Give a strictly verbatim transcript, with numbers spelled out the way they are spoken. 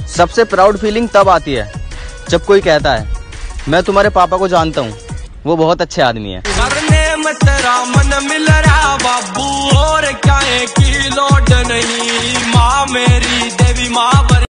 सबसे proud feeling तब आती है जब कोई कहता है मैं तुम्हारे पापा को जानता हूँ, वो बहुत अच्छे आदमी है। करने में तेरा मन मिल रहा बाबू, और क्या है